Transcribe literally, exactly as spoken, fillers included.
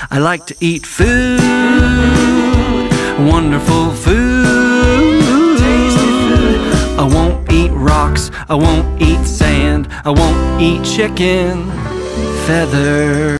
I like to eat food, wonderful food. Tasty food. I won't eat rocks, I won't eat sand, I won't eat chicken feathers.